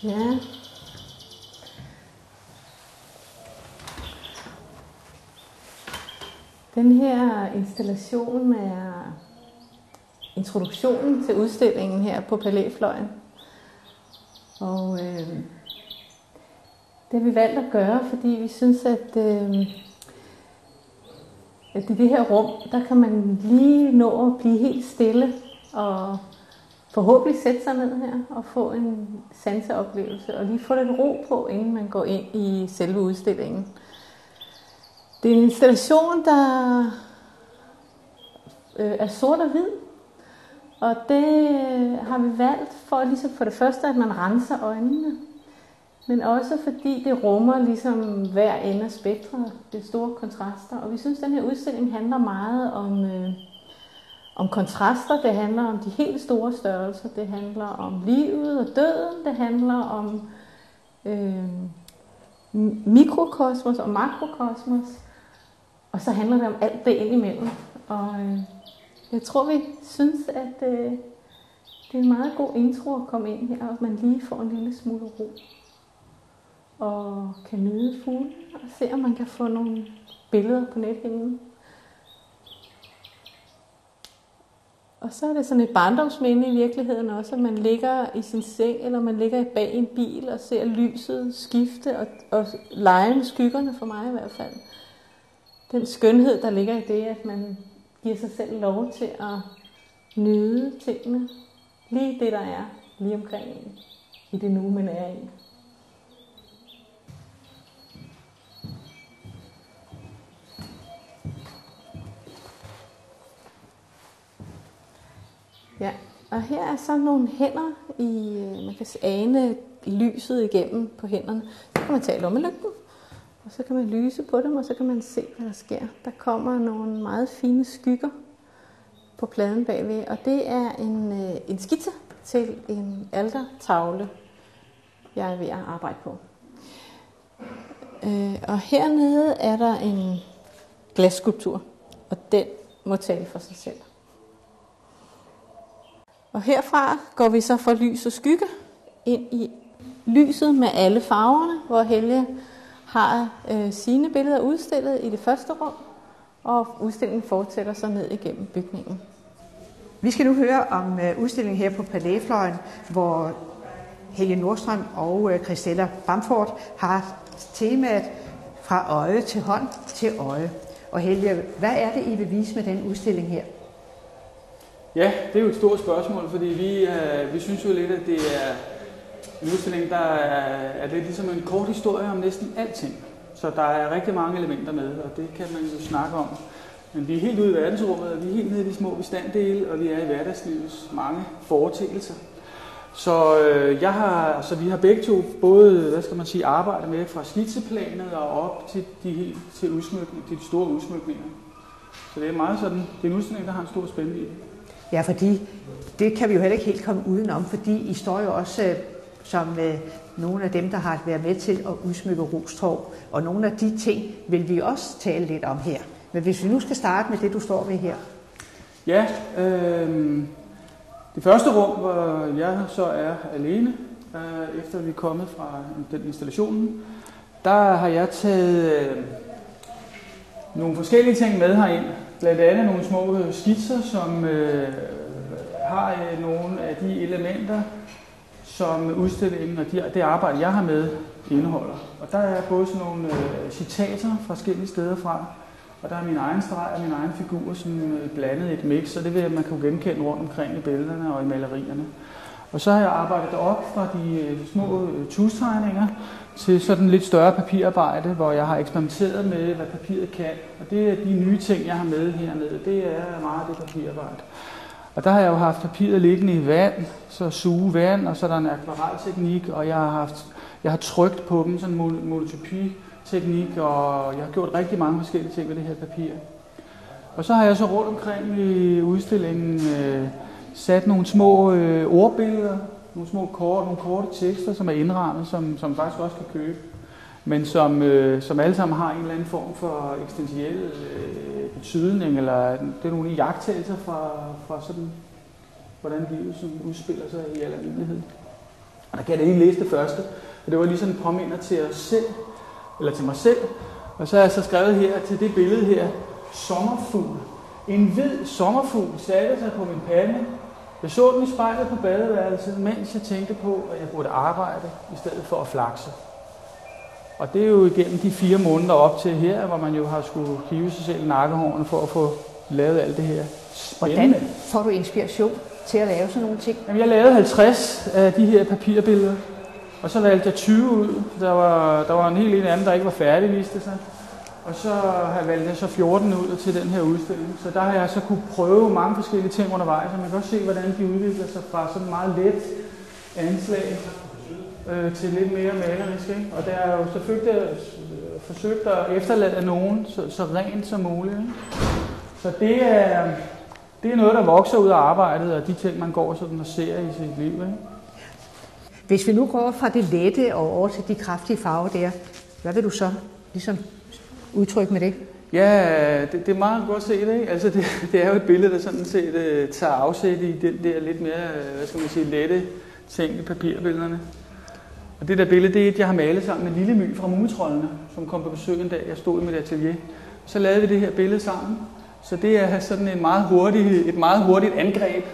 Ja. Den her installation er introduktionen til udstillingen her på Palæfløjen. Og det har vi valgt at gøre, fordi vi synes, at i det her rum, der kan man lige nå at blive helt stille og forhåbentlig sætte sig ned her og få en sanseoplevelse og lige få lidt ro på, inden man går ind i selve udstillingen. Det er en installation, der er sort og hvid, og det har vi valgt for ligesom for det første, at man renser øjnene, men også fordi det rummer ligesom hver ende af spektret, det er store kontraster. Og vi synes, at den her udstilling handler meget om kontraster. Det handler om de helt store størrelser. Det handler om livet og døden. Det handler om mikrokosmos og makrokosmos. Og så handler det om alt det indimellem. Og jeg tror, vi synes, at det er en meget god intro at komme ind her, og man lige får en lille smule ro. Og kan nyde fuglen og se, om man kan få nogle billeder på nethinden. Og så er det sådan et barndomsminde i virkeligheden også, at man ligger i sin seng, eller man ligger bag en bil og ser lyset skifte og lege med skyggerne, for mig i hvert fald. Den skønhed, der ligger i det, at man giver sig selv lov til at nyde tingene. Lige det, der er lige omkring en, i det nu, man er i. Ja, og her er så nogle hænder, man kan ane lyset igennem på hænderne. Så kan man tage lommelygten, og så kan man lyse på dem, og så kan man se, hvad der sker. Der kommer nogle meget fine skygger på pladen bagved, og det er en skitse til en altertavle, jeg er ved at arbejde på. Og hernede er der en glasskulptur, og den må tale for sig selv. Og herfra går vi så fra lys og skygge ind i lyset med alle farverne, hvor Helge har sine billeder udstillet i det første rum, og udstillingen fortsætter så ned igennem bygningen. Vi skal nu høre om udstillingen her på Palæfløjen, hvor Helge Nordstrøm og Christella Bamford har temaet fra øje til hånd til øje. Og Helge, hvad er det, I vil vise med den udstilling her? Ja, det er jo et stort spørgsmål, fordi vi synes jo lidt, at det er en udstilling, der er lidt ligesom en kort historie om næsten alting. Så der er rigtig mange elementer med, og det kan man jo snakke om. Men vi er helt ude i verdensrummet, og vi er helt nede i de små bestanddele, og vi er i hverdagslivets mange foreteelser. Så vi har begge to både, arbejdet med fra skitseplanet og op til de store udsmykninger. Så det er meget sådan, det er en udstilling, der har en stor spænding i det. Ja, fordi det kan vi jo heller ikke helt komme udenom, fordi I står jo også som nogle af dem, der har været med til at udsmykke Roestorv, og nogle af de ting vil vi også tale lidt om her. Men hvis vi nu skal starte med det, du står ved her. Ja, det første rum, hvor jeg så er alene, efter vi er kommet fra den installationen, der har jeg taget nogle forskellige ting med herind. Blandt andet nogle små skitser, som har nogle af de elementer, som udstillingen og det arbejde, jeg har med, indeholder. Og der er både sådan nogle citater fra forskellige steder fra, og der er min egen streg og min egen figur, som blandet i et mix, og det vil man kan genkende rundt omkring i billederne og i malerierne. Og så har jeg arbejdet op fra de små tustegninger til sådan lidt større papirarbejde, hvor jeg har eksperimenteret med, hvad papiret kan. Og det er de nye ting, jeg har med hernede. Det er meget det papirarbejde. Og der har jeg jo haft papiret liggende i vand, så suge vand, og så er der en akvarelteknik, og jeg har trykt på dem, sådan en monotypi-teknik, og jeg har gjort rigtig mange forskellige ting med det her papir. Og så har jeg så rundt omkring i udstillingen sat nogle små ordbilleder, nogle korte tekster, som er indrammet, som faktisk også kan købe, men som alle sammen har en eller anden form for eksistentiel betydning, eller det er nogle iagttagelser fra sådan, hvordan livet udspiller sig i al almindelighed. Og der kan jeg da lige læse det første, og det var ligesom en påminder til os selv, eller til mig selv. Og så har jeg så skrevet her til det billede her, sommerfugl. En hvid sommerfugl satte sig på min pande. Jeg så den i spejlet på badeværelset, mens jeg tænkte på, at jeg burde arbejde, i stedet for at flakse. Og det er jo igennem de 4 måneder op til her, hvor man jo har skulle hive sig selv i nakkehårene for at få lavet alt det her spændende. Hvordan får du inspiration til at lave sådan nogle ting? Jamen, jeg lavede 50 af de her papirbilleder, og så valgte jeg 20 ud. Der var en helt anden, der ikke var færdig, viste det sig. Og så har jeg valgt så 14 ud til den her udstilling. Så der har jeg så kunne prøve mange forskellige ting undervejs, og man kan også se, hvordan de udvikler sig fra sådan meget let anslag til lidt mere malerisk. Ikke? Og der er jo selvfølgelig forsøgt at efterlade nogen så rent som muligt. Ikke? Så det er noget, der vokser ud af arbejdet, og de ting, man går sådan og ser i sit liv. Ikke? Hvis vi nu går fra det lette og over til de kraftige farver der, hvad vil du så ligesom udtrykke med det? Ja, det er meget godt set, ikke? Altså det er jo et billede, der sådan set tager afsæt i den der lidt mere, hvad skal man sige, lette ting i papirbillederne. Og det der billede, det er et, jeg har malet sammen med Lille My fra Mumitroldene, som kom på besøg en dag, jeg stod i mit atelier. Så lavede vi det her billede sammen. Så det er sådan et meget hurtigt angreb,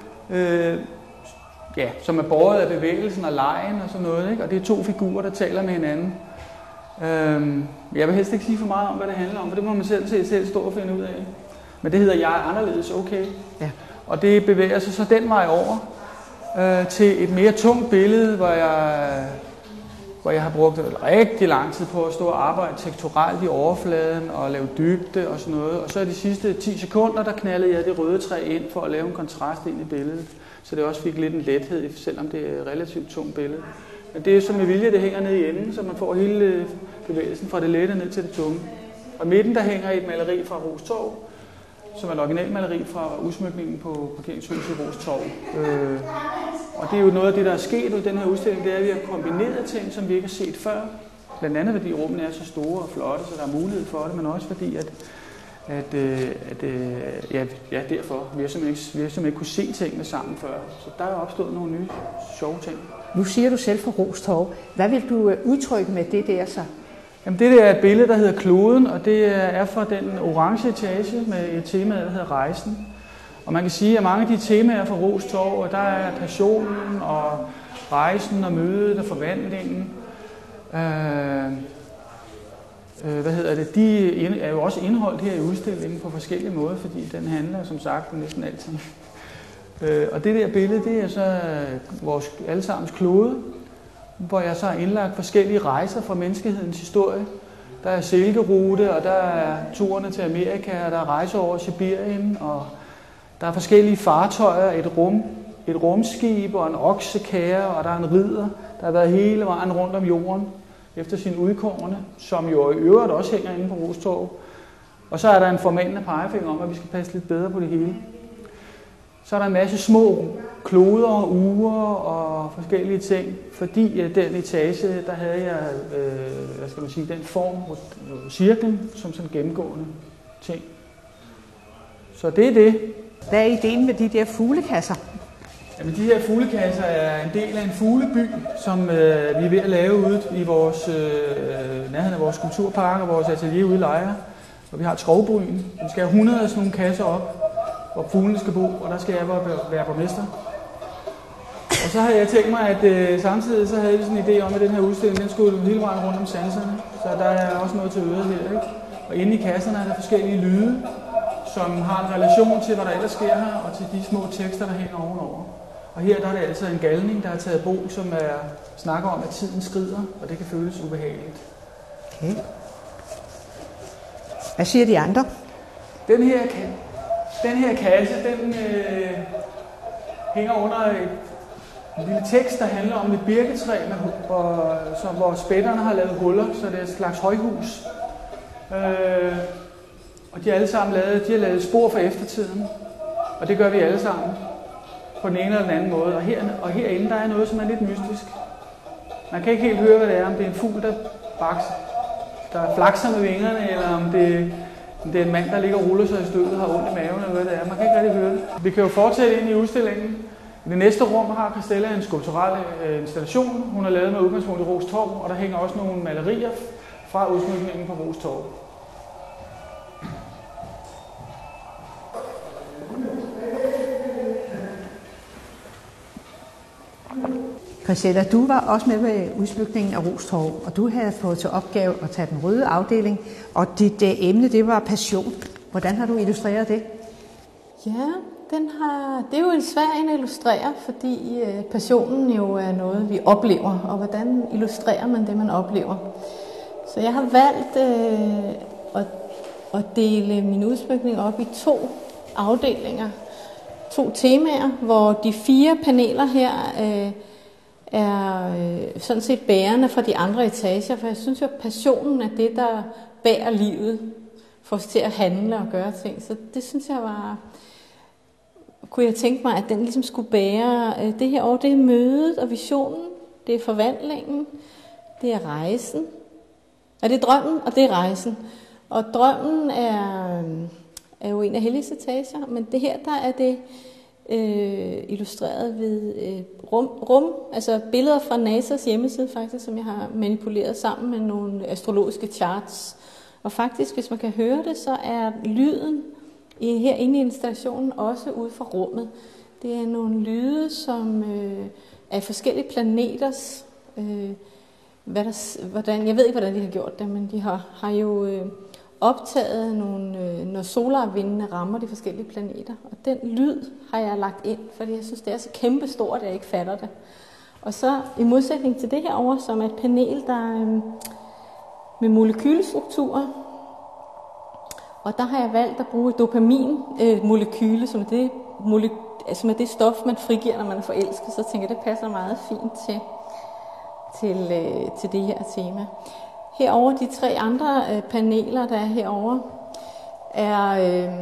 som er båret af bevægelsen og legen og sådan noget, ikke? Og det er 2 figurer, der taler med hinanden. Jeg vil helst ikke sige for meget om, hvad det handler om, for det må man selv stå og finde ud af. Men det hedder Jeg er anderledes, okay. Ja. Og det bevæger sig så den vej over til et mere tungt billede, hvor jeg har brugt rigtig lang tid på at stå og arbejde tekturelt i overfladen og lave dybde og sådan noget. Og så i de sidste 10 sekunder, der knaldede jeg det røde træ ind for at lave en kontrast ind i billedet. Så det også fik lidt en lethed, selvom det er et relativt tungt billede. Men det er som med vilje, det hænger ned i enden, så man får hele bevægelsen fra det lette ned til det tunge. Og i midten, der hænger et maleri fra Ros Torv, som er et originalmaleri fra udsmykningen på parkeringshuset i Ros Torv. Og det er jo noget af det, der er sket i den her udstilling, det er, at vi har kombineret ting, som vi ikke har set før. Blandt andet fordi rummene er så store og flotte, så der er mulighed for det, men også fordi, derfor. Vi har simpelthen ikke kunne se tingene sammen før. Så der er opstået nogle nye sjove ting. Nu siger du selv fra Ros Torv. Hvad vil du udtrykke med det der så? Jamen det der er et billede, der hedder Kloden, og det er fra den orange etage med et tema, der hedder Rejsen. Og man kan sige, at mange af de temaer fra Ros Torv, der er passionen og rejsen og mødet og forvandlingen. De er jo også indholdt her i udstillingen på forskellige måder, fordi den handler som sagt om næsten alting. Og det der billede, det er så vores allesammens klode, hvor jeg så har indlagt forskellige rejser fra menneskehedens historie. Der er Silkerute, og der er turene til Amerika, og der er rejser over Sibirien, og der er forskellige fartøjer, et rumskib og en oksekære, og der er en ridder, der har været hele vejen rundt om jorden efter sin udkårne, som jo i øvrigt også hænger inde på Ros Torv. Og så er der en formanende pegefinger om, at vi skal passe lidt bedre på det hele. Så er der en masse små kloder og uger og forskellige ting, fordi den etage, der havde jeg, den form, cirklen, som sådan gennemgående ting. Så det er det. Hvad er ideen med de der fuglekasser? Jamen, de her fuglekasser er en del af en fugleby, som vi er ved at lave ude i vores nærheden af vores kulturpark og vores atelier ude i Lejre. Og vi har et skovbryn. Vi skal have 100 af sådan nogle kasser op, hvor fuglene skal bo, og der skal jeg være borgmester. Og så har jeg tænkt mig, at samtidig så havde vi sådan en idé om, at den her udstilling, den skulle hele vejen rundt om sanserne. Så der er også noget til øret her, ikke? Og inde i kasserne er der forskellige lyde, som har en relation til, hvad der ellers sker her, og til de små tekster, der hænger ovenover. Og her der er det altså en galning, der har taget bo, som snakker om, at tiden skrider, og det kan føles ubehageligt. Okay. Hvad siger de andre? Den her kasse, den hænger under et lille tekst, der handler om et birketræ, hvor spætterne har lavet huller, så det er et slags højhus. Og de har alle sammen lavet spor for eftertiden, og det gør vi alle sammen på den ene eller den anden måde. Og herinde der er noget, som er lidt mystisk. Man kan ikke helt høre, hvad det er, om det er en fugl, der flakser med vingerne, eller om det er en mand, der ligger og ruller sig i støvet og har ondt i maven, eller hvad det er. Man kan ikke rigtig høre det. Vi kan jo fortsætte ind i udstillingen. I det næste rum har Christella en skulptural installation, hun har lavet med udgangspunkt i Ros Torv, og der hænger også nogle malerier fra udsmykningen på Ros Torv. Christella, du var også med ved udsmykningen af Ros Torv, og du havde fået til opgave at tage den røde afdeling, og dit emne, det var passion. Hvordan har du illustreret det? Ja, det er jo en svær en at illustrere, fordi passionen jo er noget, vi oplever, og hvordan illustrerer man det, man oplever. Så jeg har valgt at dele min udsmykning op i 2 afdelinger, 2 temaer, hvor de 4 paneler her er sådan set bærende fra de andre etager, for jeg synes jo, at passionen er det, der bærer livet, får os til at handle og gøre ting. Så det synes jeg kunne jeg tænke mig, at den ligesom skulle bære det her år. Det er mødet og visionen, det er forvandlingen, det er rejsen, og det er drømmen, og det er rejsen. Og drømmen er jo en af Helligs etager, men det her, der er det illustreret ved altså billeder fra NASA's hjemmeside faktisk, som jeg har manipuleret sammen med nogle astrologiske charts. Og faktisk, hvis man kan høre det, så er lyden herinde i installationen også ude fra rummet. Det er nogle lyde, som er forskellige planeters, jeg ved ikke, hvordan de har gjort det, men de har jo optaget når solarvindene rammer de forskellige planeter. Og den lyd har jeg lagt ind, fordi jeg synes, det er så kæmpestort, at jeg ikke fatter det. Og så i modsætning til det her over, som er et panel, der med molekylestrukturer. Og der har jeg valgt at bruge dopamin-molekyle, som er det stof, man frigiver, når man er forelsket. Så tænker jeg, det passer meget fint til det her tema. Herover de 3 andre paneler, der er herover, er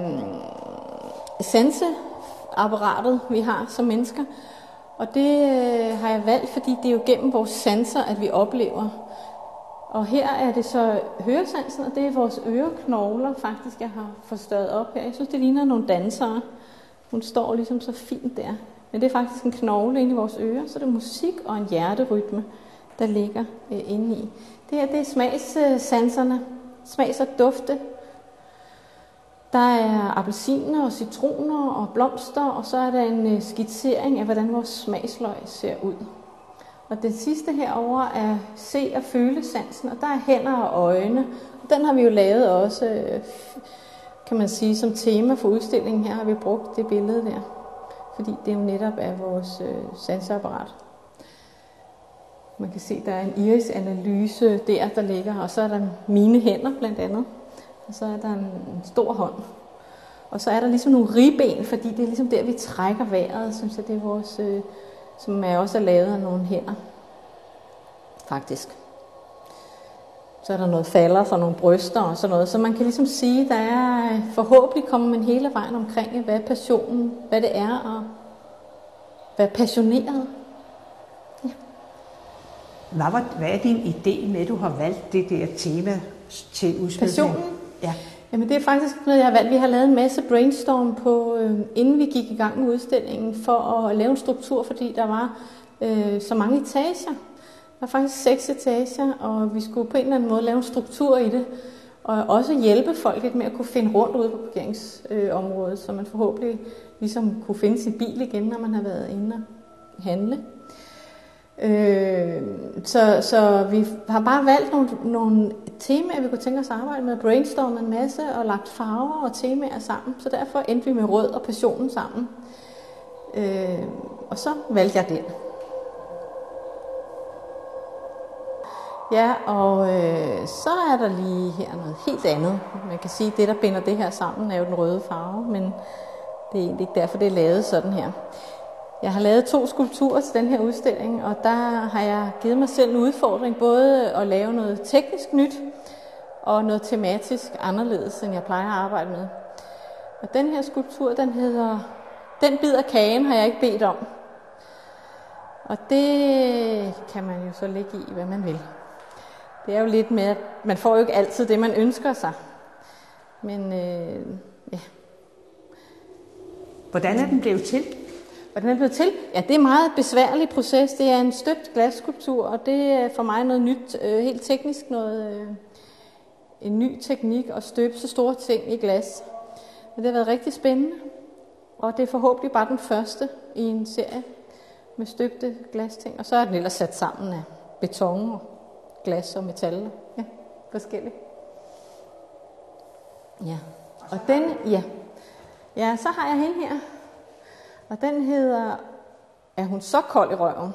sanseapparatet, vi har som mennesker. Og det har jeg valgt, fordi det er jo gennem vores sanser, at vi oplever. Og her er det så høresansen, og det er vores øreknogler, faktisk, jeg har forstørret op her. Jeg synes, det ligner nogle dansere. Hun står ligesom så fint der. Men det er faktisk en knogle inde i vores ører, så det er musik og en hjerterytme, der ligger inde i. Det her, det er smagssanserne, smags- og dufte. Der er appelsiner og citroner og blomster, og så er der en skitsering af, hvordan vores smagsløg ser ud. Og det sidste herover er se- og følesansen, og der er hænder og øjne. Og den har vi jo lavet også, kan man sige, som tema for udstillingen. Her har vi brugt det billede der, fordi det jo netop er vores sanseapparat. Man kan se, der er en irisanalyse der ligger, og så er der mine hænder blandt andet. Og så er der en stor hånd. Og så er der ligesom nogle ribben, fordi det er ligesom der, vi trækker vejret, synes jeg, det er vores, som er også lavet af nogle hænder, faktisk. Så er der noget falder for nogle bryster og sådan noget. Så man kan ligesom sige, der er forhåbentlig kommer man hele vejen omkring, hvad passionen, hvad det er at være passioneret. Ja. Hvad er din idé med, at du har valgt det der tema til udsmykning? Passionen? Ja. Jamen det er faktisk noget, jeg har valgt. Vi har lavet en masse brainstorm på, inden vi gik i gang med udstillingen, for at lave en struktur, fordi der var så mange etager. Der var faktisk 6 etager, og vi skulle på en eller anden måde lave en struktur i det, og også hjælpe folk lidt med at kunne finde rundt ude på parkeringsområdet, så man forhåbentlig ligesom kunne finde sin bil igen, når man har været inde og handle. Så vi har bare valgt nogle temaer, vi kunne tænke os at arbejde med, brainstormet en masse og lagt farver og temaer sammen. Så derfor endte vi med rød og passionen sammen. Og så valgte jeg den. Ja, og så er der lige her noget helt andet. Man kan sige, at det, der binder det her sammen, er jo den røde farve, men det er egentlig ikke derfor, det er lavet sådan her. Jeg har lavet 2 skulpturer til den her udstilling, og der har jeg givet mig selv en udfordring, både at lave noget teknisk nyt og noget tematisk anderledes, end jeg plejer at arbejde med. Og den her skulptur, den hedder "Den bid af kagen har jeg ikke bedt om". Og det kan man jo så lægge i, hvad man vil. Det er jo lidt med, at man får jo ikke altid det, man ønsker sig. Men ja. Hvordan er den blevet til? Og den er blevet til. Ja, det er en meget besværlig proces. Det er en støbt glasskulptur, og det er for mig noget nyt, helt teknisk en ny teknik at støbe så store ting i glas. Men det har været rigtig spændende, og det er forhåbentlig bare den første i en serie med støbte glasting. Og så er den ellers sat sammen af beton og glas og metal. Ja, forskelligt. Ja, og den, ja, så har jeg hende her. Og den hedder, er hun så kold i røven?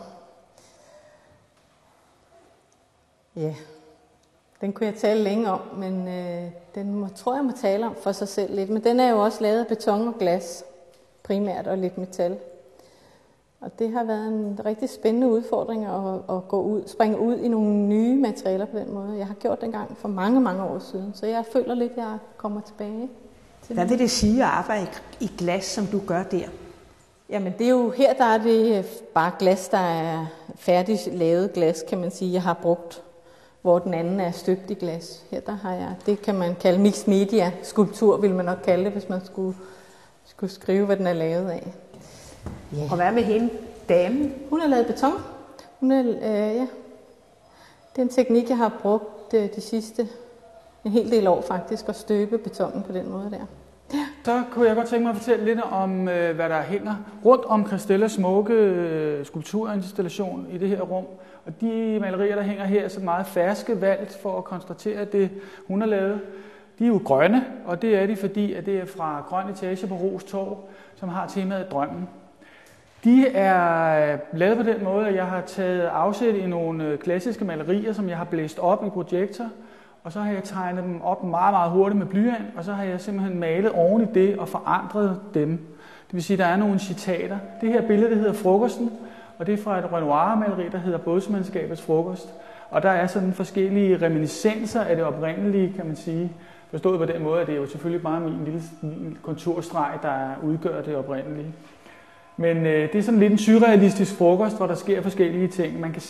Ja, den kunne jeg tale længe om, men tror jeg må tale om for sig selv lidt. Men den er jo også lavet af beton og glas, primært, og lidt metal. Og det har været en rigtig spændende udfordring at springe ud i nogle nye materialer på den måde. Jeg har gjort det engang for mange, mange år siden, så jeg føler lidt, at jeg kommer tilbage til. Hvad vil det sige at arbejde i glas, som du gør der? Jamen det er jo her, der er det bare glas, der er færdigt lavet glas, kan man sige, jeg har brugt, hvor den anden er støbt i glas. Her der har jeg, det kan man kalde mixed media skulptur, vil man nok kalde det, hvis man skulle skrive, hvad den er lavet af. Yeah. Og hvad med hende, damen? Hun har lavet beton. Det er en teknik, jeg har brugt de sidste en hel del år faktisk, at støbe betonen på den måde der. Ja. Så kunne jeg godt tænke mig at fortælle lidt om, hvad der hænger rundt om Christellas smukke skulpturinstallation i det her rum. Og de malerier, der hænger her, er så meget ferske valgt for at konstatere, at det hun har lavet. De er jo grønne, og det er de, fordi at det er fra Grøn Etage på Ros Torv, som har temaet drømmen. De er lavet på den måde, at jeg har taget afsæt i nogle klassiske malerier, som jeg har blæst op i projektor, og så har jeg tegnet dem op meget, meget hurtigt med blyant, og så har jeg simpelthen malet oven i det og forandret dem. Det vil sige, at der er nogle citater. Det her billede, det hedder Frokosten, og det er fra et Renoir-maleri, der hedder Bådsmandskabets frokost. Og der er sådan forskellige reminiscenser af det oprindelige, kan man sige. Forstået på den måde, at det er jo selvfølgelig bare min konturstreg, der udgør det oprindelige. Men det er sådan lidt en surrealistisk frokost, hvor der sker forskellige ting. Man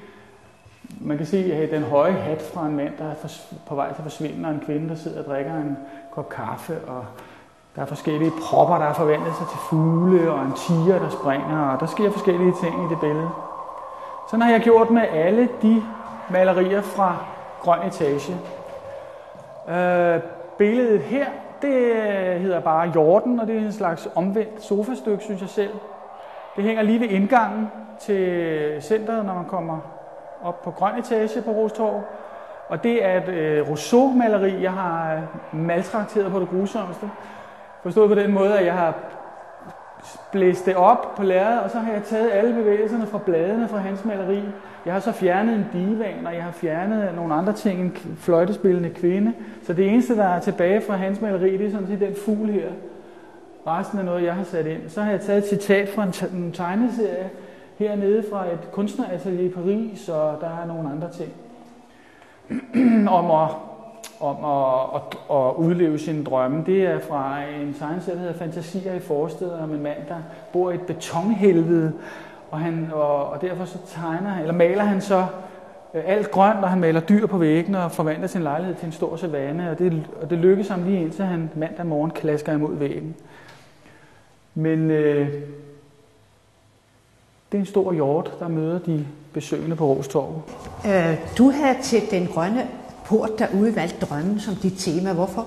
kan se den høje hat fra en mand, der er på vej til at forsvinde, og en kvinde, der sidder og drikker en kop kaffe, og der er forskellige propper, der er forvandlet sig til fugle, og en tiger, der springer, og der sker forskellige ting i det billede. Sådan har jeg gjort med alle de malerier fra Grøn Etage. Billedet her, det hedder bare Jorden, og det er en slags omvendt sofastykke, synes jeg selv. Det hænger lige ved indgangen til centret, når man kommer op på Grøn Etage på Ros Torv. Og det er et Rousseau-maleri, jeg har maltrakteret på det grusomste. Forstået på den måde, at jeg har blæst det op på lærredet, og så har jeg taget alle bevægelserne fra bladene fra hans maleri. Jeg har så fjernet en divan, og jeg har fjernet nogle andre ting, en fløjtespillende kvinde. Så det eneste, der er tilbage fra hans maleri, det er sådan set den fugl her. Resten er noget, jeg har sat ind. Så har jeg taget et citat fra en tegneserie hernede fra et kunstneratelier i Paris, og der er nogle andre ting om at udleve sine drømme. Det er fra en tegneserie, der hedder Fantasier i forsteder, om en mand, der bor i et betonhelvede, og derfor så maler han så alt grønt, og han maler dyr på væggene og forvandler sin lejlighed til en stor savanne, og det lykkes ham lige indtil han mandag morgen klasker imod væggen. Men det er en stor hjort, der møder de besøgende på Ros Torv. Du har til den grønne port derude valgt drømmen som dit tema. Hvorfor?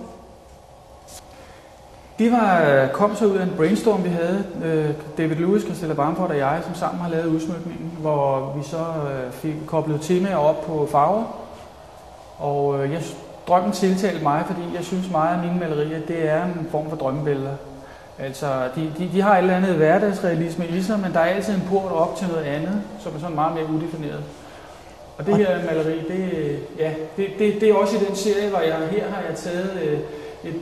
Det kom så ud af en brainstorm, vi havde. David Lewis, Christella Bamford og jeg, som sammen har lavet udsmykningen, hvor vi så fik koblet temaer op på farver. Og drømmen tiltalte mig, fordi jeg synes meget af mine malerier, det er en form for drømmebilleder. Altså, de har et eller andet hverdagsrealisme i sig, men der er altid en port op til noget andet, som er sådan meget mere udefineret. Og det her maleri, det er også i den serie, hvor her har jeg taget et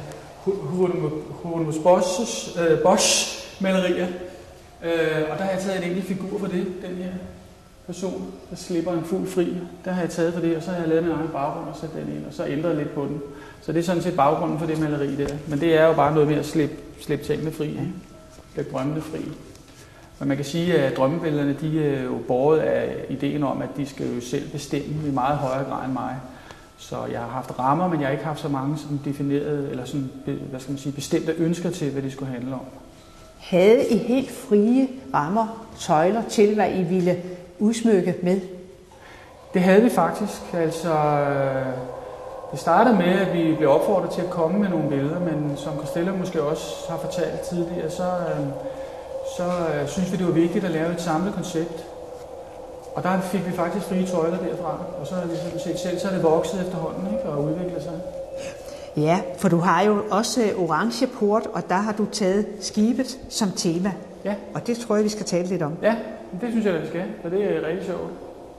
Hugo Boss malerier, og der har jeg taget en enkelt figur for det, den her person, der slipper en fugl fri. Der har jeg taget for det, og så har jeg lavet min egen baggrund og sat den ind, og så ændret lidt på den. Så det er sådan set baggrunden for det maleri der. Men det er jo bare noget med at slippe tingene fri, ikke? Slippe drømmene fri. Men man kan sige, at drømmebillederne, de er jo båret af ideen om, at de skal jo selv bestemme i meget højere grad end mig. Så jeg har haft rammer, men jeg har ikke haft så mange som definerede, eller sådan, bestemte ønsker til, hvad de skulle handle om. havde I helt frie rammer, tøjler til, hvad I ville udsmykke med? Det havde vi faktisk. Altså, det startede med, at vi blev opfordret til at komme med nogle billeder, men som Christella måske også har fortalt tidligere, så synes vi, det var vigtigt at lave et samlet koncept. Og der fik vi faktisk frie tøjler derfra, og så har vi set selv, så er det vokset efterhånden, ikke, og udviklet sig. Ja, for du har jo også orange port, og der har du taget skibet som tema. Ja. Og det tror jeg, vi skal tale lidt om. Ja, det synes jeg, at vi skal, for det er rigtig sjovt.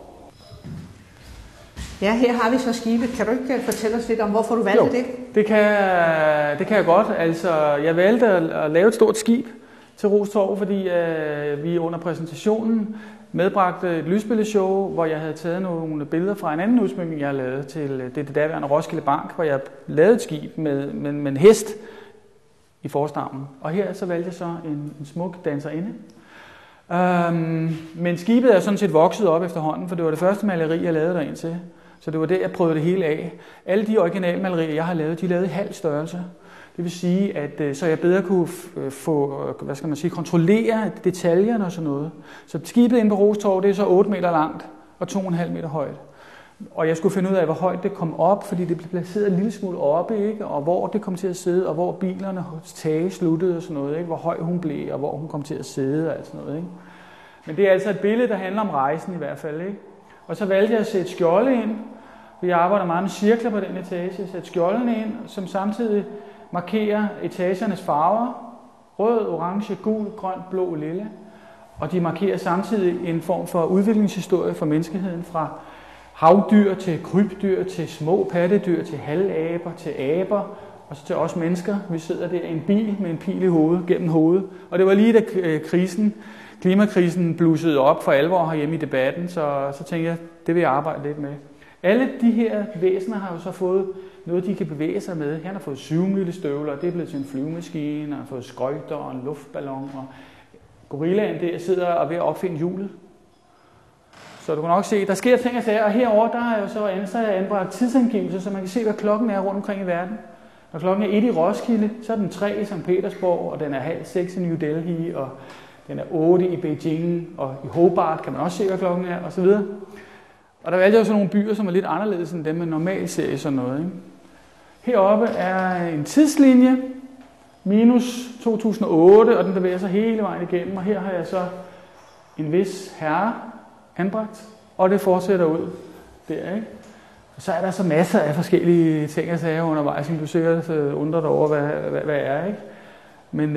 Ja, her har vi så skibet. Kan du ikke fortælle os lidt om, hvorfor du valgte det? Det kan jeg godt. Altså, jeg valgte at lave et stort skib til Ros Torv, fordi vi under præsentationen medbragte et lysbilledshow, hvor jeg havde taget nogle billeder fra en anden udsmykning, jeg havde lavet til det daværende Roskilde Bank, hvor jeg lavede et skib med en hest i forstavnen. Og her så valgte jeg så en smuk danserinde. Men skibet er sådan set vokset op efterhånden, for det var det første maleri, jeg lavede derind til. Så det var der, jeg prøvede det hele af. Alle de originalmalerier, jeg har lavet, de er lavet i halv størrelse. Det vil sige, at så jeg bedre kunne få, kontrollere detaljerne og sådan noget. Så skibet inde på Ros Torv, det er så 8 meter langt og 2,5 meter højt. Og jeg skulle finde ud af, hvor højt det kom op, fordi det blev placeret en lille smule oppe, ikke? Og hvor det kom til at sidde, og hvor bilerne tage sluttede og sådan noget, ikke? Hvor høj hun blev, og hvor hun kom til at sidde og alt sådan noget, ikke? Men det er altså et billede, der handler om rejsen i hvert fald, ikke? Og så valgte jeg at sætte skjolde ind. Vi arbejder meget med cirkler på den etage. Sætte skjoldene ind, som samtidig markerer etagernes farver. Rød, orange, gul, grøn, blå, lilla. Og de markerer samtidig en form for udviklingshistorie for menneskeheden fra havdyr til krybdyr, til små pattedyr, til halvaber, til aber, og så til os mennesker. Vi sidder der i en bil med en pil i hovedet, gennem hovedet. Og det var lige da klimakrisen blussede op for alvor herhjemme i debatten, så tænkte jeg, det vil jeg arbejde lidt med. Alle de her væsener har jo så fået noget, de kan bevæge sig med. Han har fået 7-milestøvler, det er blevet til en flyvemaskine, han har fået skøjter og en luftballon, og gorillaen der sidder og ved at opfinde hjulet. Så du kan nok se, der sker ting og sager, og herovre der har jeg jo så anbragt tidsangivelse, så man kan se, hvad klokken er rundt omkring i verden. Når klokken er 1 i Roskilde, så er den 3 i St. Petersborg, og den er 5:30 i New Delhi, og den er 8 i Beijing, og i Hobart kan man også se, hvad klokken er, osv. Og der valgte jeg jo sådan nogle byer, som er lidt anderledes end dem, man normalt ser i sådan noget, ikke? Heroppe er en tidslinje, minus 2008, og den bevæger sig hele vejen igennem, og her har jeg så en vis herre anbragt, og det fortsætter ud der, ikke? Og så er der så masser af forskellige ting og sager undervejs, som du sikkert undrer dig over, hvad er, ikke? Men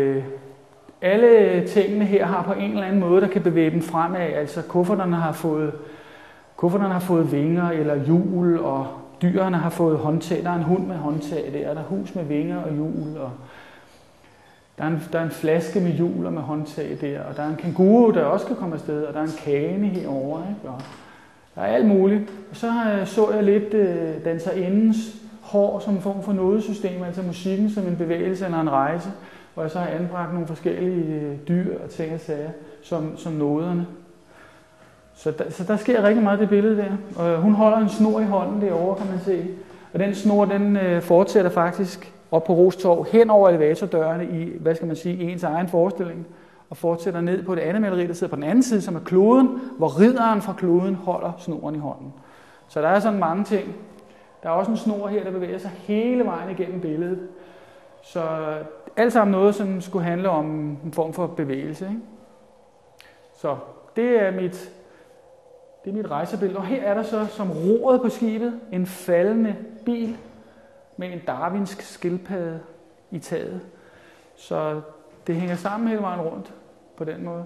alle tingene her har på en eller anden måde, der kan bevæge dem fremad. Altså kufferterne har fået vinger eller hjul, og dyrene har fået håndtag. Der er en hund med håndtag der er hus med vinger og hjul, og der er en flaske med hjul og med håndtag der, og der er en kænguru, der også kan komme afsted, og der er en kane herovre, ikke? Og der er alt muligt. Og så jeg lidt danserindens hår som en form for nodesystem, altså musikken som en bevægelse eller en rejse, hvor jeg så har anbragt nogle forskellige dyr og ting og sager som noderne. Så der sker rigtig meget det billede der. Og hun holder en snor i hånden derovre, kan man se. Og den snor, den fortsætter faktisk op på Ros Torv hen over elevatordørene i, ens egen forestilling, og fortsætter ned på det andet maleri, der sidder på den anden side, som er kloden, hvor ridderen fra kloden holder snoren i hånden. Så der er sådan mange ting. Der er også en snor her, der bevæger sig hele vejen igennem billedet. Så alt sammen noget, som skulle handle om en form for bevægelse, ikke? Så det er mit rejsebillede. Og her er der så som roret på skibet en faldende bil med en darwinsk skildpadde i taget. Så det hænger sammen hele vejen rundt på den måde.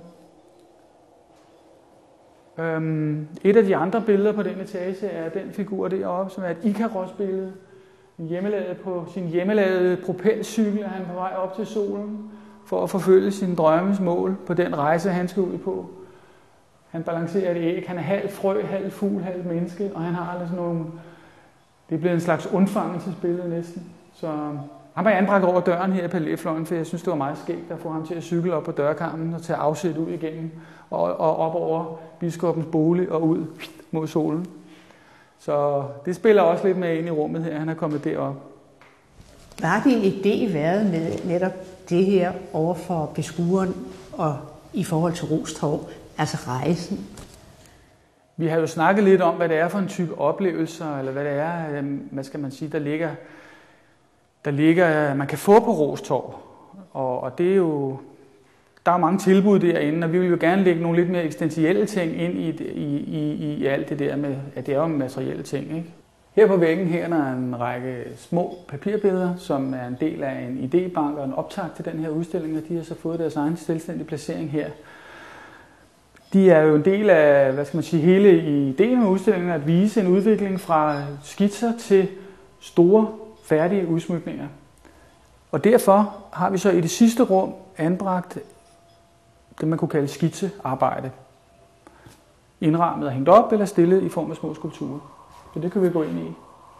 Et af de andre billeder på den etage er den figur deroppe, som er et Ikaros-billede. Hjemmelavet på sin hjemmelavede propelcykel er han på vej op til solen for at forfølge sin drømmes mål på den rejse, han skal ud på. Han balancerer et æg. Han er halv frø, halv fugl, halv menneske, og han har altså sådan nogle... Det er blevet en slags undfangelsesbillede næsten. Så han var anbragt over døren her i palæfløjen, for jeg synes, det var meget skægt at få ham til at cykle op på dørkarmen og tage afsæt ud igennem og op over biskopens bolig og ud mod solen. Så det spiller også lidt med ind i rummet her, han er kommet derop. Hvad har din idé været med netop det her overfor beskueren og i forhold til Roostorv, altså rejsen? Vi har jo snakket lidt om, hvad det er for en type oplevelser, eller hvad det er, hvad skal man sige, der ligger man kan få på Roostorv. Og det er jo, der er mange tilbud derinde, og vi vil jo gerne lægge nogle lidt mere eksistentielle ting ind i alt det der med, at det er jo materielle ting, ikke? Her på væggen her er der en række små papirbilleder, som er en del af en idébank og en optakt til den her udstilling, og de har så fået deres egen selvstændige placering her. De er jo en del af, hvad skal man sige, hele ideen med udstillingen, at vise en udvikling fra skitser til store, færdige udsmykninger. Og derfor har vi så i det sidste rum anbragt det, man kunne kalde skitsearbejde. Indrammet og hængt op eller stillet i form af små skulpturer. Så det kan vi gå ind i.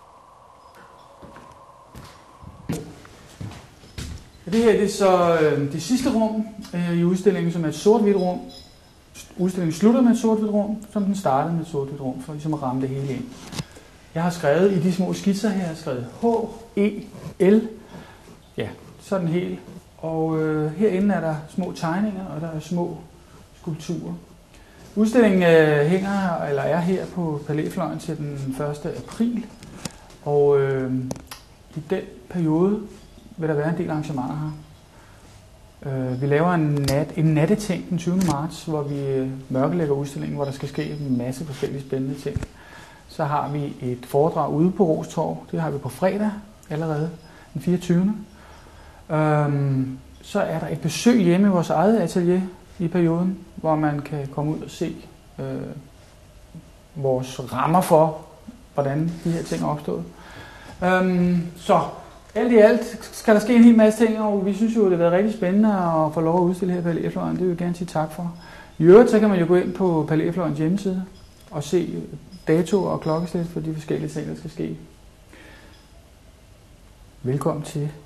Det her det er så det sidste rum i udstillingen, som er et sort-hvidt rum. Udstillingen slutter med et sort-hvidt rum, som den startede med et sort-hvidt rum, for ligesom at ramme det hele ind. Jeg har skrevet i de små skitser her, jeg har skrevet H-E-L. Ja, sådan helt. Og herinde er der små tegninger, og der er små skulpturer. Udstillingen er her på Palæfløjen til den 1. april. Og i den periode vil der være en del arrangementer her. Vi laver en natteting den 20. marts, hvor vi mørkelægger udstillingen, hvor der skal ske en masse forskellige spændende ting. Så har vi et foredrag ude på Roostorv. Det har vi på fredag allerede, den 24. Så er der et besøg hjemme i vores eget atelier i perioden, hvor man kan komme ud og se vores rammer for, hvordan de her ting er opstået. Så alt i alt skal der ske en hel masse ting, og vi synes jo, det har været rigtig spændende at få lov at udstille her på Palæfløjen. Det vil jeg gerne sige tak for. I øvrigt så kan man jo gå ind på Palæfløjens hjemmeside og se datoer og klokkeslæt for de forskellige ting, der skal ske. Velkommen til